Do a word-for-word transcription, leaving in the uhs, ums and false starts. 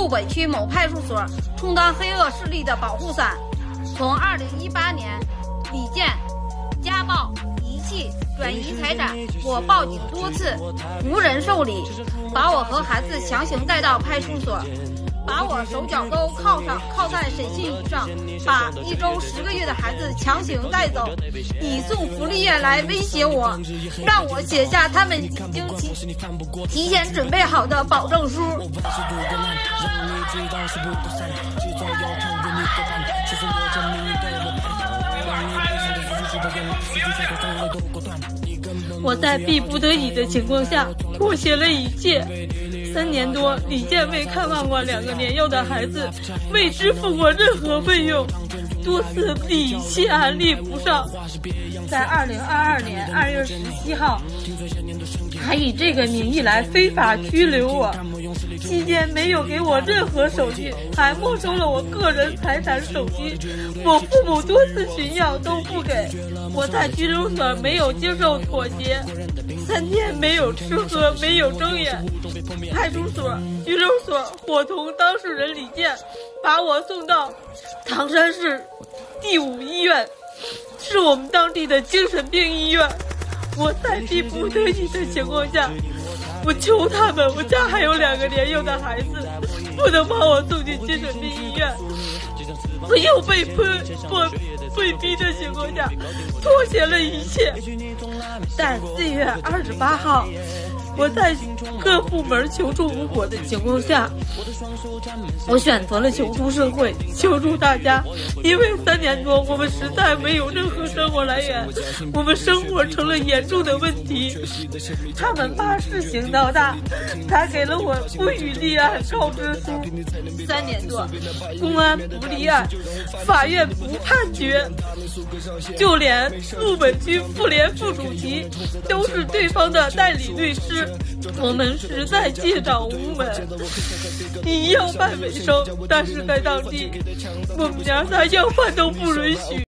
驻北区某派出所充当黑恶势力的保护伞。从二零一八年李健家暴、遗弃、转移财产，我报警多次，无人受理，把我和孩子强行带到派出所，把我手脚都铐上，铐在审讯椅上，把一周十个月的孩子强行带走，以送福利院来威胁我，让我写下他们已经提提前准备好的保证书。 我在逼不得已的情况下妥协了一切。三年多，李健未看望过两个年幼的孩子，未支付过任何费用，多次礼谢安利不上。在二零二二年二月十七号，还以这个名义来非法拘留我，期间没有给我任何手续，还没收了我个人财产手机。我父母多次寻要都不给，我在拘留所没有接受妥协，三天没有吃喝，没有睁眼。派出所、拘留所伙同当事人李健，把我送到唐山市第五医院，是我们当地的精神病医院。我在逼不得已的情况下，我求他们，我家还有两个年幼的孩子，不能把我送进精神病医院。我又被迫迫被逼的情况下，妥协了一切。在四月二十八号，我在各部门求助无果的情况下，我选择了求助社会，求助大家。因为三年多，我们实在没有任何生活来源，我们生活成了严重的问题。他们把事情闹大，才给了我不予立案告知书。三年多，公安不立案，法院不判决，就连陆本区妇联副主席都是对方的代理律师。我们实在借找无门，你要饭为生，但是在当地，我们家连要饭都不允许。